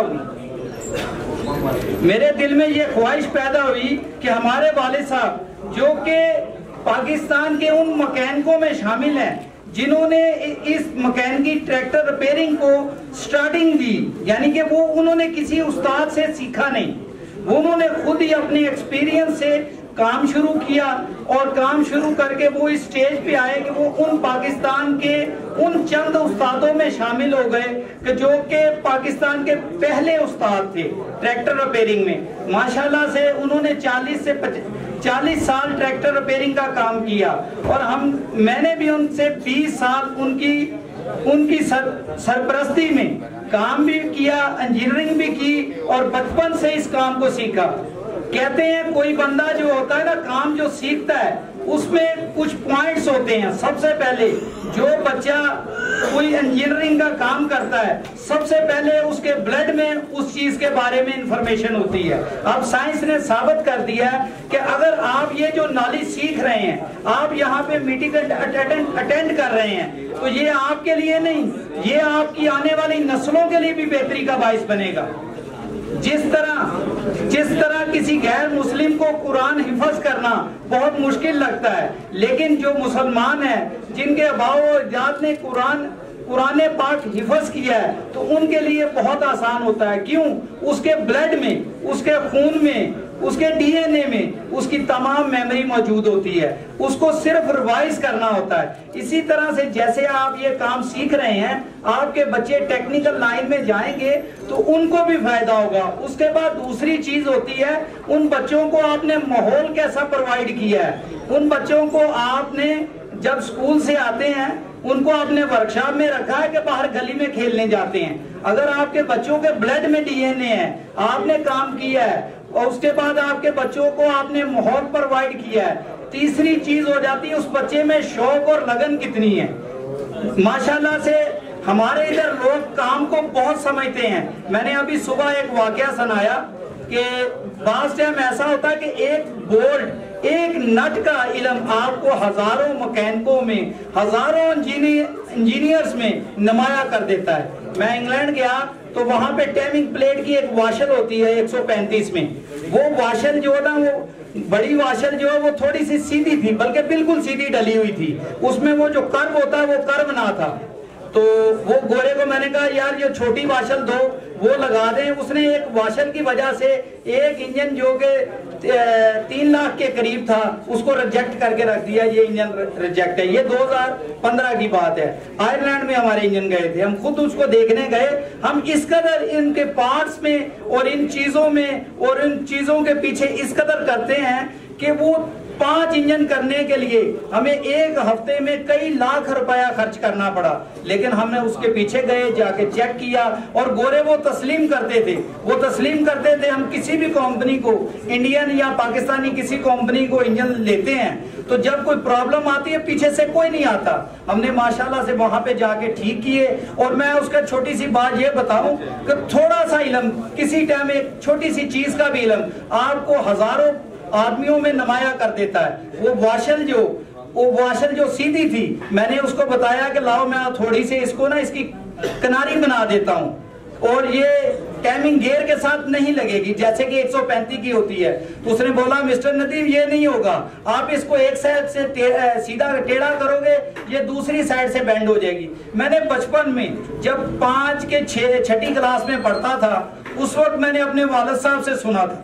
हुई मेरे दिल में ये ख्वाहिश पैदा हुई कि हमारे वालिद साहब जो कि पाकिस्तान के उन मैकेनिकों में शामिल हैं जिन्होंने इस मैकेनिकी ट्रैक्टर रिपेयरिंग को स्टार्टिंग दी, यानी कि वो उन्होंने किसी उस्ताद से सीखा नहीं, वो उन्होंने खुद ही अपने एक्सपीरियंस से काम शुरू किया और काम शुरू करके वो इस स्टेज पे आए कि वो उन पाकिस्तान के उन चंद उस्तादों में शामिल हो गए कि जो कि पाकिस्तान के पहले उस्ताद थे ट्रैक्टर रिपेयरिंग में। माशाल्लाह से उन्होंने चालीस से चालीस साल ट्रैक्टर रिपेयरिंग का काम किया और हम मैंने भी उनसे बीस साल उनकी उनकी सर, सरपरस्ती में काम भी किया, इंजीनियरिंग भी की और बचपन से इस काम को सीखा। कहते हैं कोई बंदा जो होता है ना काम जो सीखता है उसमें कुछ पॉइंट्स होते हैं। सबसे पहले जो बच्चा कोई इंजीनियरिंग का काम करता है सबसे पहले उसके ब्लड में उस चीज के बारे में इंफॉर्मेशन होती है। अब साइंस ने साबित कर दिया कि अगर आप ये जो नॉलेज सीख रहे हैं, आप यहाँ पे मीटिंग अटेंड अटेंड कर रहे हैं, तो ये आपके लिए नहीं, ये आपकी आने वाली नस्लों के लिए भी बेहतरी का बाइस बनेगा। जिस तरह जिस तरह किसी गैर मुस्लिम को कुरान हिफज करना बहुत मुश्किल लगता है, लेकिन जो मुसलमान है जिनके अभाव और जात ने कुरान कुरान पाक हिफज किया है तो उनके लिए बहुत आसान होता है। क्यों? उसके ब्लड में, उसके खून में, उसके डीएनए में उसकी तमाम मेमोरी मौजूद होती है, उसको सिर्फ रिवाइज करना होता है। इसी तरह से जैसे आप ये काम सीख रहे हैं, आपके बच्चे टेक्निकल लाइन में जाएंगे तो उनको भी फायदा होगा। उसके बाद दूसरी चीज होती है, उन बच्चों को आपने माहौल कैसा प्रोवाइड किया है। उन बच्चों को आपने जब स्कूल से आते हैं उनको आपने वर्कशॉप में रखा है कि बाहर गली में खेलने जाते हैं। अगर आपके बच्चों के ब्लड में डीएनए है, आपने काम किया है और उसके बाद आपके बच्चों को आपने माहौल प्रोवाइड किया है। तीसरी चीज हो जाती है उस बच्चे में शौक और लगन कितनी है। माशाल्लाह से हमारे इधर लोग काम को बहुत समझते हैं। मैंने अभी सुबह एक वाकया सुनाया कि बास टाइम ऐसा होता है कि एक बोल्ट, एक नट का इल्म आपको हजारों मैकेनिकों में, हजारों इंजीनियर्स में नुमाया कर देता है। मैं इंग्लैंड गया तो वहां पे टाइमिंग प्लेट की एक वाशल होती है एक सौ पैंतीस में, वो वाशल जो है ना, वो बड़ी वाशल जो है वो थोड़ी सी सीधी थी, बल्कि बिल्कुल सीधी डली हुई थी, उसमें वो जो कर्व होता है वो कर्व ना था। तो वो गोरे को मैंने कहा यार ये छोटी वाशल दो, वो लगा दें। उसने एक वाशल की वजह से एक इंजन जो के तीन लाख के करीब था उसको रिजेक्ट करके रख दिया, ये इंजन रिजेक्ट है। ये दो हज़ार पंद्रह की बात है। आयरलैंड में हमारे इंजन गए थे, हम खुद उसको देखने गए। हम इस कदर इनके पार्ट्स में और इन चीजों में और इन चीजों के पीछे इस कदर करते हैं कि वो पांच इंजन करने के लिए हमें एक हफ्ते में कई लाख रुपया खर्च करना पड़ा, लेकिन हमने उसके पीछे गए, जाके चेक किया, और गोरे वो तस्लीम करते थे वो तस्लीम करते थे हम किसी भी कंपनी को, इंडियन या पाकिस्तानी किसी कंपनी को इंजन लेते हैं तो जब कोई प्रॉब्लम आती है पीछे से कोई नहीं आता। हमने माशाल्लाह से वहां पे जाके ठीक किए। और मैं उसका छोटी सी बात ये बताऊं कि थोड़ा सा इल्म, किसी टाइम एक छोटी सी चीज का भी इल्म आपको हजारों आदमियों में नुमाया कर देता है। वो वाशल जो वो वाशल जो सीधी थी, मैंने उसको बताया कि लाओ मैं थोड़ी सी इसको ना इसकी किनारी बना देता हूँ और ये टाइमिंग गियर के साथ नहीं लगेगी जैसे कि एक सौ पैंतीस की होती है। तो उसने बोला मिस्टर नदीम ये नहीं होगा, आप इसको एक साइड से टे, सीधा टेढ़ा करोगे, ये दूसरी साइड से बेंड हो जाएगी। मैंने बचपन में जब पांच के छह छठी क्लास में पढ़ता था उस वक्त मैंने अपने वालिद साहब से सुना था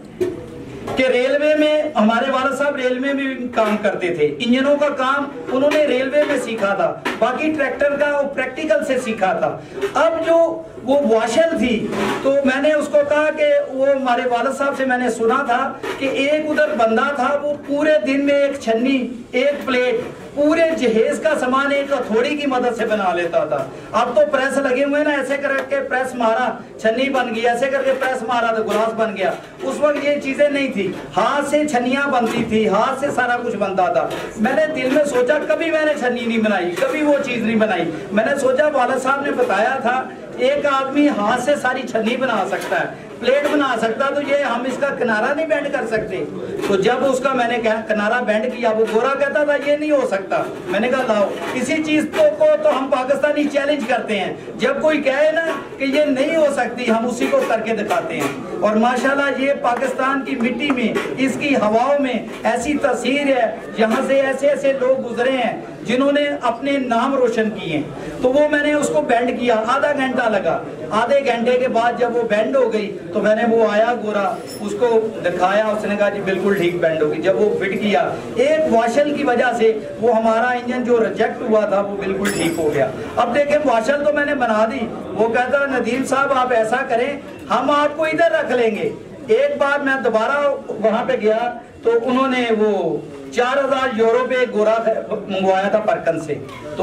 कि रेलवे में, हमारे वालिद साहब रेलवे में भी काम करते थे, इंजनों का काम उन्होंने रेलवे में सीखा था, बाकी ट्रैक्टर का वो प्रैक्टिकल से सीखा था। अब जो वो वाशल थी तो मैंने उसको कहा कि वो हमारे वालिद साहब से मैंने सुना था कि एक उधर बंदा था वो पूरे दिन में एक छन्नी, एक प्लेट, पूरे जहेज का सामान एक हथौड़ी की मदद से बना लेता था। अब तो प्रेस लगे हुए ना, ऐसे करके प्रेस मारा छन्नी बन गई, ऐसे करके प्रेस मारा तो गिलास बन गया। उस वक्त ये चीजें नहीं थी, हाथ से छन्नियां बनती थी, हाथ से सारा कुछ बनता था। मैंने दिल में सोचा कभी मैंने छन्नी नहीं बनाई, कभी वो चीज नहीं बनाई। मैंने सोचा वालिद साहब ने बताया था एक आदमी हाथ से सारी छन्नी बना सकता है, प्लेट बना सकता, तो ये हम इसका किनारा नहीं बेंड कर सकते। तो जब उसका मैंने कहा किनारा बेंड किया, वो गोरा कहता था ये नहीं हो सकता। मैंने कहा लाओ इसी चीज तो को तो हम पाकिस्तानी चैलेंज करते हैं, जब कोई कहे ना कि ये नहीं हो सकती हम उसी को करके दिखाते हैं। और माशाल्लाह ये पाकिस्तान की मिट्टी में, इसकी हवाओं में ऐसी तस्वीर है, यहाँ से ऐसे ऐसे लोग गुजरे हैं जिन्होंने अपने नाम रोशन किए। तो वो मैंने उसको बेंड किया, आधा घंटा लगा। आधे घंटे के बाद जब वो बेंड हो गई तो मैंने, वो आया गोरा, उसको दिखाया, उसने कहा जी बिल्कुल ठीक बेंड होगी। जब वो फिट किया, एक वाशल की वजह से वो हमारा इंजन जो रिजेक्ट हुआ था वो बिल्कुल ठीक हो गया। अब देखें वाशल तो मैंने बना दी। वो कहता नदीम साहब आप ऐसा करें, हम आपको इधर रख लेंगे। एक बार मैं दोबारा वहां पे गया तो उन्होंने वो चार हजार यूरो पे गोरा मंगवाया था परकन से, तो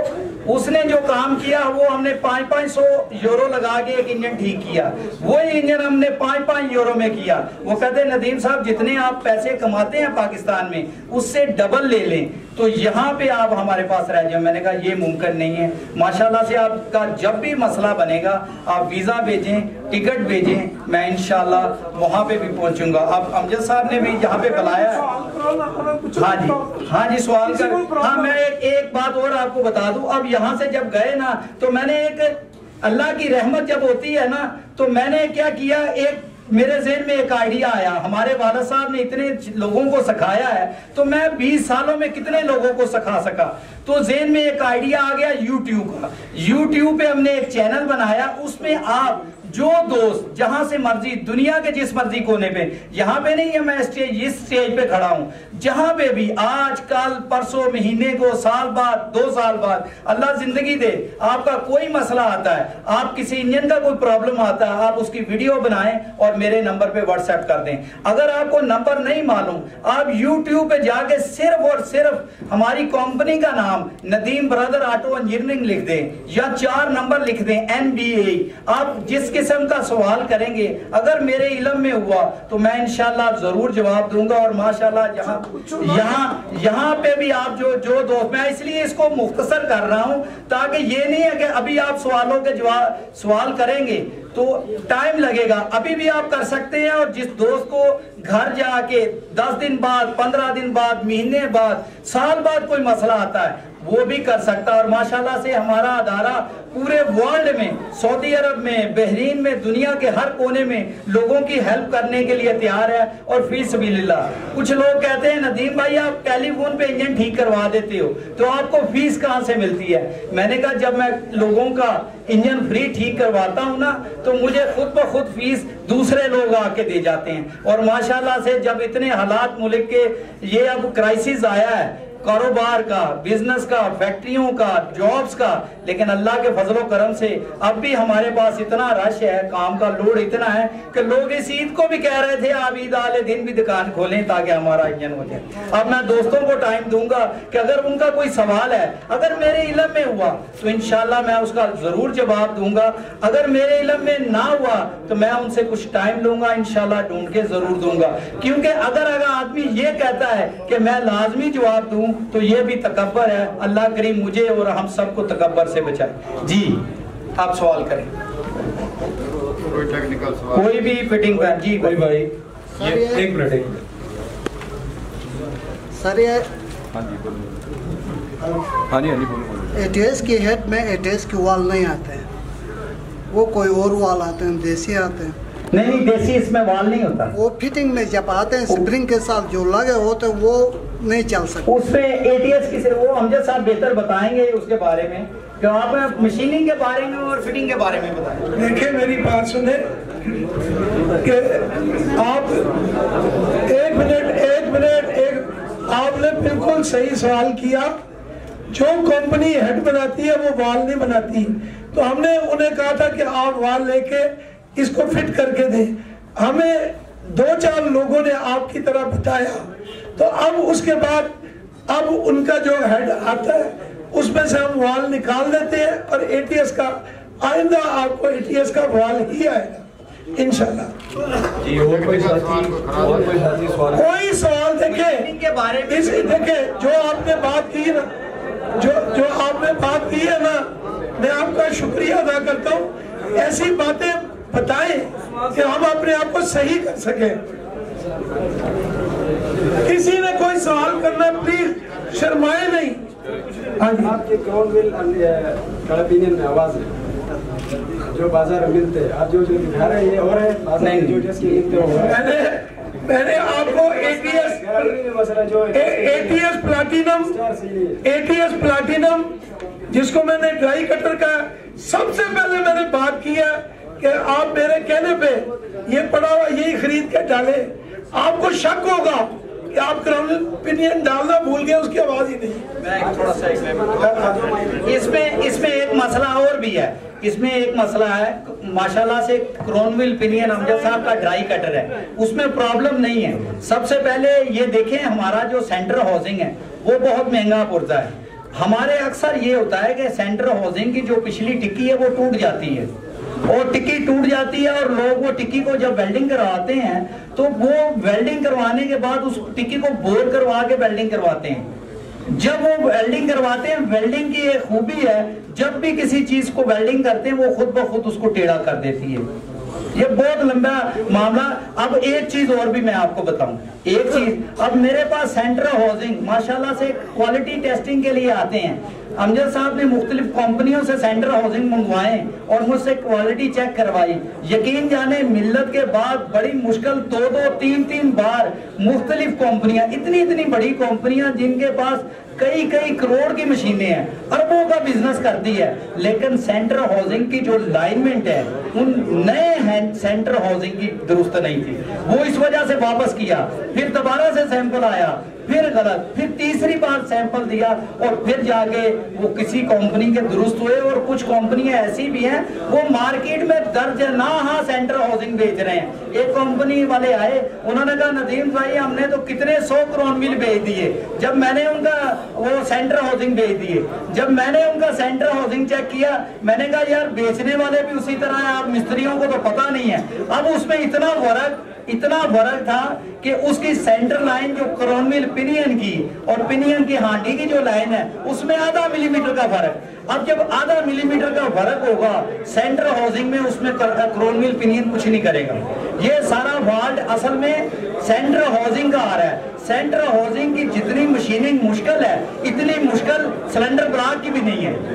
वो उसने जो काम किया वो हमने पाँच पाँच सौ यूरो लगा के एक इंजन ठीक किया। वो इंजन हमने पाँच पाँच यूरो में किया। वो कहते नदीम साहब जितने आप पैसे कमाते हैं पाकिस्तान में उससे डबल ले लें तो यहाँ पे आप हमारे पास रह जाए। मैंने कहा ये मुमकिन नहीं है। माशाल्लाह से आपका जब भी मसला बनेगा आप वीजा भेजें, टिकट भेजें, मैं इंशाल्लाह वहाँ पे भी पहुँचूंगा। अब अमजद साहब ने भी यहाँ पे बुलाया है। हाँ जी, हाँ जी सवाल कर। हाँ मैं एक, एक बात और आपको बता दूं, अब यहाँ से जब गए ना तो मैंने एक, अल्लाह की रहमत जब होती है ना तो मैंने क्या किया, एक मेरे ज़हन में एक आइडिया आया। हमारे वालिद साहब ने इतने लोगों को सिखाया है तो मैं बीस सालों में कितने लोगों को सिखा सका। तो ज़हन में एक आइडिया आ गया यूट्यूब का। यूट्यूब पे हमने एक चैनल बनाया, उसमें आप जो दोस्त जहां से मर्जी, दुनिया के जिस मर्जी कोने पे, यहाँ पे नहीं है मैं स्टेज, इस स्टेज पे खड़ा हूँ, जहां पे भी आज कल परसों महीने को साल बाद दो साल बाद अल्लाह जिंदगी दे, आपका कोई मसला आता है, आप किसी इंजन का कोई प्रॉब्लम आता है, आप उसकी वीडियो बनाएं और मेरे नंबर पे व्हाट्सएप कर दें। अगर आपको नंबर नहीं मालूम, आप यूट्यूब पे जाके सिर्फ और सिर्फ हमारी कंपनी का नाम नदीम ब्रदर ऑटो इंजीनियरिंग लिख दें या चार नंबर लिख दें एन बी ए। आप जिस किस्म का सवाल करेंगे अगर मेरे इल्म में हुआ तो मैं इंशाल्लाह जरूर जवाब दूंगा। और माशाल्लाह यहाँ यहाँ यहाँ पे भी आप जो जो दोस्त, मैं इसलिए इसको मुख्तसर कर रहा हूँ ताकि ये नहीं है कि अभी आप सवालों के जवाब सवाल करेंगे तो टाइम लगेगा, अभी भी आप कर सकते हैं। और जिस दोस्त को घर जाके दस दिन बाद, पंद्रह दिन बाद, महीने बाद, साल बाद कोई मसला आता है, वो भी कर सकता है। और माशाल्लाह से हमारा अदारा पूरे वर्ल्ड में, सऊदी अरब में, बहरीन में, दुनिया के हर कोने में लोगों की हेल्प करने के लिए तैयार है। और फी सबीलिल्लाह, कुछ लोग कहते हैं नदीम भाई आप टेलीफोन पे इंजन ठीक करवा देते हो तो आपको फीस कहाँ से मिलती है? मैंने कहा जब मैं लोगों का इंजन फ्री ठीक करवाता हूँ ना तो मुझे खुद ब खुद फीस दूसरे लोग आके दे जाते हैं। और माशाल्लाह से जब इतने हालात मुल्क के ये अब क्राइसिस आया है, कारोबार का, बिजनेस का, फैक्ट्रियों का, जॉब्स का, लेकिन अल्लाह के फजलो करम से अब भी हमारे पास इतना रश है, काम का लोड इतना है कि लोग इस ईद को भी कह रहे थे आप ईद वाले दिन भी दुकान खोलें ताकि हमारा इंजन हो जाए। अब मैं दोस्तों को टाइम दूंगा कि अगर उनका कोई सवाल है, अगर मेरे इल्म में हुआ तो इंशाल्लाह मैं उसका जरूर जवाब दूंगा, अगर मेरे इल्म में ना हुआ तो मैं उनसे कुछ टाइम लूंगा, इंशाल्लाह ढूंढ के जरूर दूंगा। क्योंकि अगर अगर आदमी ये कहता है कि मैं लाजमी जवाब दूं तो ये भी तकब्बर है। अल्लाह करीम मुझे और हम सबको तकब्बर से बचाए। जी आप सवाल करें, कोई टेक्निकल सवाल, कोई भी फिटिंग का। जी कोई भाई, ये एक मिनट एक सर ये हाँ जी बोलो, हाँ जी हाँ जी बोलो बोलो। एटीएस की हेड में एटीएस के वाल नहीं आते हैं, वो कोई और वाल आते हैं, देसी आते हैं। नहीं नहीं देसी इसमें वाल नहीं होता, वो फिटिंग में जब आते हैं स्प्रिंग के साथ जो लगे होते हैं वो नहीं चल सकते। उसमें एटीएस की वो अमजद साहब बेहतर बताएंगे उसके बारे में, कि आप मशीनिंग के बारे में और फिटिंग के बारे में बताएं। देखिए मेरी बात सुने कि आप एक मिनट एक मिनट एक आपने बिल्कुल सही सवाल किया। जो कंपनी हेड बनाती है वो वाल नहीं बनाती, तो हमने उन्हें कहा था कि आप वाल लेके इसको फिट करके दें। हमें दो चार लोगों ने आपकी तरह बताया, तो अब उसके बाद अब उनका जो हेड आता है उसमें से हम वाल निकाल देते हैं और एटीएस का आइंदा आपको एटीएस का वाल ही आएगा इंशाल्लाह। जी और कोई साथी और कोई साथी सवाल? कोई सवाल देखे के बारे में इस देखे जो आपने बात की ना, जो जो आपने बात की है ना, मैं आपका शुक्रिया अदा करता हूँ। ऐसी बातें बताएं कि हम अपने आप को सही कर सके। किसी ने कोई सवाल करना प्लीज शर्माए नहीं। आपके क्रॉनविल ओपिनियन में आवाज है जो बाजार में मिलते हैं, आप जो जो दिखा रहे हैं ये और है बाजार में जो जिसके मिलते हो मैंने मैंने आपको एटीएस मसला जो एटीएस प्लैटिनम एटीएस प्लैटिनम जिसको मैंने ड्राई कटर का सबसे पहले मैंने बात की है कि आप मेरे कहने पे ये पड़ा हुआ यही खरीद के डाले। आपको शक होगा कि आप क्राउन ओपिनियन डालना भूल गए, उसकी आवाज ही नहीं। मैं थोड़ा सा इसमें इसमें एक मसला और भी है। इसमें एक मसला है, माशाल्लाह से क्रोनविल पिनियन अमजद साहब का ड्राई कटर है, उसमें प्रॉब्लम नहीं है। सबसे पहले ये देखें हमारा जो सेंटर हाउसिंग है वो बहुत महंगा पड़ता है। हमारे अक्सर ये होता है कि सेंटर हाउसिंग की जो पिछली टिक्की है वो टूट जाती है, और टिक्की टूट जाती है और लोग वो टिक्की को जब वेल्डिंग करवाते हैं तो वो वेल्डिंग करवाने के बाद उस टिक्की को बोर करवा के वेल्डिंग करवाते हैं। जब वो वेल्डिंग करवाते हैं, वेल्डिंग की एक खूबी है, जब भी किसी चीज को वेल्डिंग करते हैं वो खुद ब खुद उसको टेढ़ा कर देती है। ये बहुत लंबा मामला। अब एक चीज और भी मैं आपको बताऊं, एक चीज, अब मेरे पास सेंटर हाउसिंग माशाल्लाह से क्वालिटी टेस्टिंग के लिए आते हैं। अमजद साहब ने मुख्तलिफ कंपनियों से सेंटर हाउसिंग मंगवाए और मुझसे क्वालिटी चेक करवाई। यकीन जाने मिल्लत के बाद बड़ी मुश्किल दो दो तीन तीन बार मुख्तलिफ कंपनियां, इतनी इतनी बड़ी कंपनियां जिनके पास कई कई करोड़ की मशीनें हैं, अरबों का बिजनेस करती है, लेकिन सेंटर हाउसिंग की जो लाइनमेंट है उन नए सेंटर हाउसिंग की दुरुस्त नहीं थी। वो इस वजह से वापस किया, फिर दोबारा से सैंपल आया, फिर गलत, फिर तीसरी बार सैंपल दिया और फिर जाके वो किसी कंपनी के दुरुस्त हुए। और कुछ कंपनियां ऐसी भी हैं वो मार्केट में दर्ज ना हाँ सेंटर हाउसिंग बेच रहे हैं। एक कंपनी वाले आए, उन्होंने कहा नदीम भाई हमने तो कितने सौ क्रोन मिल बेच दिए। जब मैंने उनका वो सेंटर हाउसिंग बेच दिए, जब मैंने उनका सेंटर हाउसिंग चेक किया, मैंने कहा यार बेचने वाले भी उसी तरह है, आप मिस्त्रियों को तो पता नहीं है। अब उसमें इतना फर्क इतना फर्क था कि उसकी सेंटर लाइन जो क्रोनविल पिनियन की और पिनियन की हांडी की जो लाइन है उसमें आधा मिलीमीटर का फर्क। अब जब आधा मिलीमीटर का फर्क होगा सेंटर हाउसिंग में, उसमें क्रोनविल पिनियन कुछ नहीं करेगा। ये सारा फॉल्ट असल में सेंटर हाउसिंग का आ रहा है। सेंटर हाउसिंग की जितनी मशीनिंग मुश्किल है इतनी मुश्किल सिलेंडर ब्लॉक की भी नहीं है।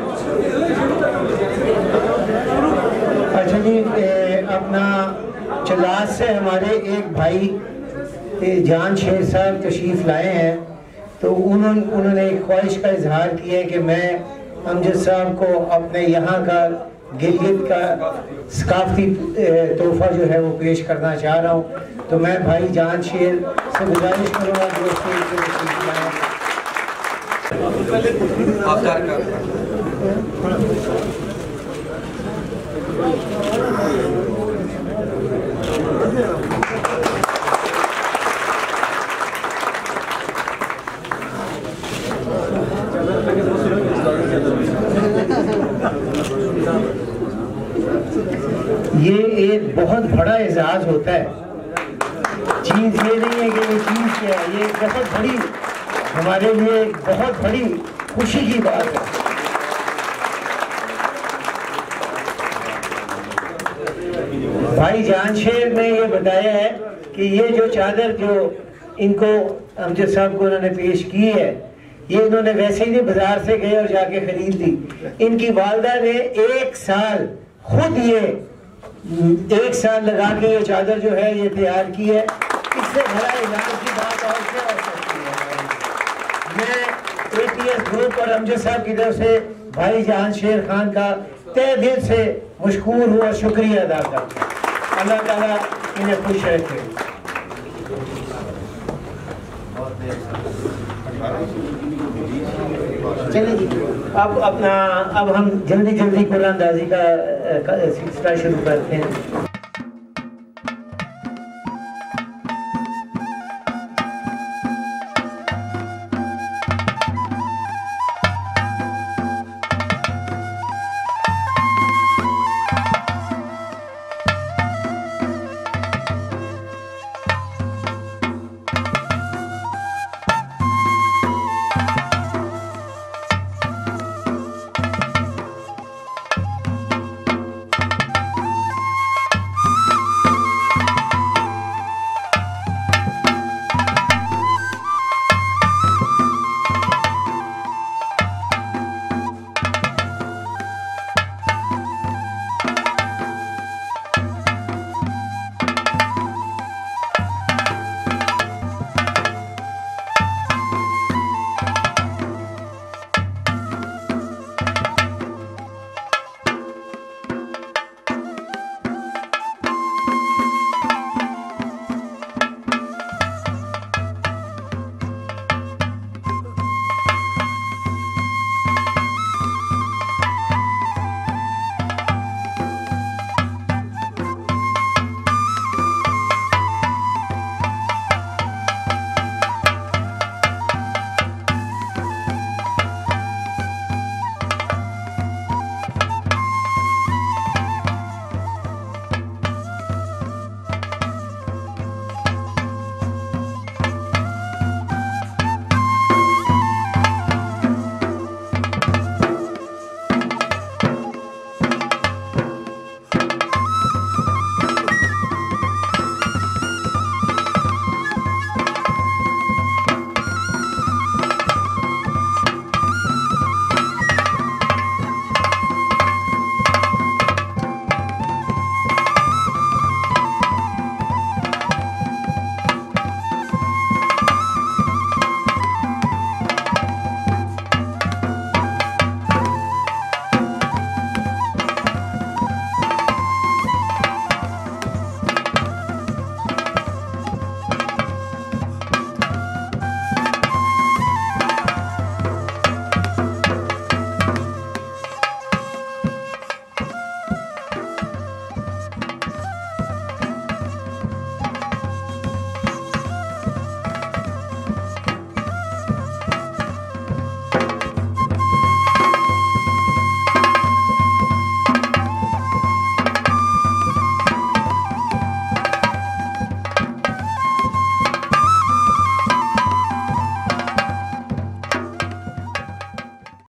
अच्छा जी, ए, अपना चलास से हमारे एक भाई ए, जान शेर साहब तशरीफ लाए हैं, तो उन्होंने उन्होंने एक ख्वाहिश का इजहार किया है कि मैं अमजद साहब को अपने यहाँ का गिलगित का सकाफती तोहफा जो है वो पेश करना चाह रहा हूँ। तो मैं भाई जान शेर से गुजारिश करूँगा दोस्तों ये एक बहुत बड़ा एजाज होता है। चीज ये नहीं है कि ये चीज क्या है, ये बहुत बड़ी हमारे लिए बहुत बड़ी खुशी की बात है। भाई जानशेर ने ये बताया है कि ये जो चादर जो इनको अमजद साहब को उन्होंने पेश की है, ये इन्होंने वैसे ही नहीं बाजार से गए और जाके खरीद ली। इनकी वालदा ने एक साल खुद ये एक साल लगा के ये चादर जो है ये तैयार की है। इससे बड़ा इनाम की बात और क्या हो सकती है। मैं एटीएस ग्रुप और अमजद साहब की तरफ से भाई जान शेर खान का तहे दिल से मशकूर हूँ और शुक्रिया अदा करता हूँ। अल्लाह ताला इन्हें खुश रखे। चलिए अब अपना अब हम जल्दी जल्दी कुरान अंदाजी का सिलसिला शुरू करते हैं।